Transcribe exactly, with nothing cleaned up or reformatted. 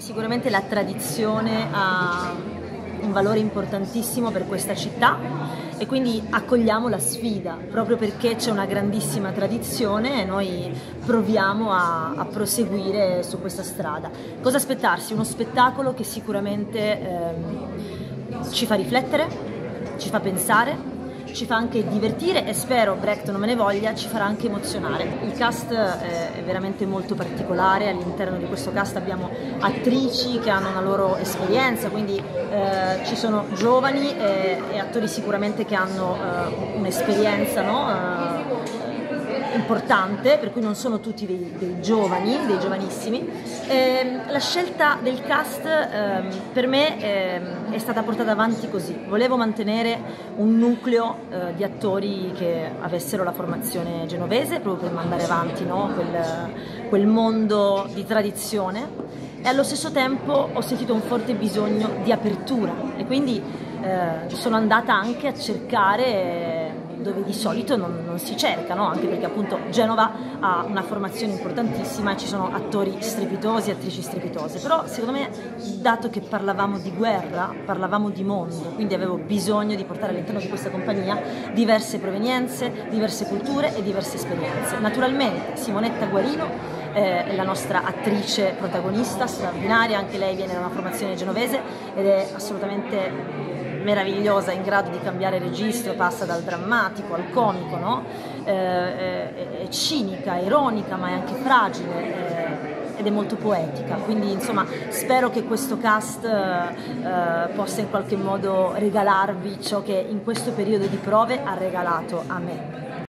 Sicuramente la tradizione ha un valore importantissimo per questa città e quindi accogliamo la sfida, proprio perché c'è una grandissima tradizione e noi proviamo a, a proseguire su questa strada. Cosa aspettarsi? Uno spettacolo che sicuramente ehm, ci fa riflettere, ci fa pensare, ci fa anche divertire e spero, Brecht non me ne voglia, ci farà anche emozionare. Il cast è veramente molto particolare, all'interno di questo cast abbiamo attrici che hanno una loro esperienza, quindi eh, ci sono giovani e, e attori sicuramente che hanno eh, un'esperienza, no? eh, importante, per cui non sono tutti dei, dei giovani, dei giovanissimi. E la scelta del cast eh, per me eh, è stata portata avanti così. Volevo mantenere un nucleo eh, di attori che avessero la formazione genovese, proprio per mandare avanti, no? quel, quel mondo di tradizione, e allo stesso tempo ho sentito un forte bisogno di apertura e quindi eh, sono andata anche a cercare dove di solito non, non si cerca, no? Anche perché appunto Genova ha una formazione importantissima e ci sono attori strepitosi, attrici strepitose, però secondo me, dato che parlavamo di guerra, parlavamo di mondo, quindi avevo bisogno di portare all'interno di questa compagnia diverse provenienze, diverse culture e diverse esperienze. Naturalmente Simonetta Guarino è la nostra attrice protagonista, straordinaria, anche lei viene da una formazione genovese ed è assolutamente meravigliosa, in grado di cambiare registro, passa dal drammatico al comico, no? eh, è, è cinica, ironica, ma è anche fragile eh, ed è molto poetica, quindi insomma spero che questo cast eh, possa in qualche modo regalarvi ciò che in questo periodo di prove ha regalato a me.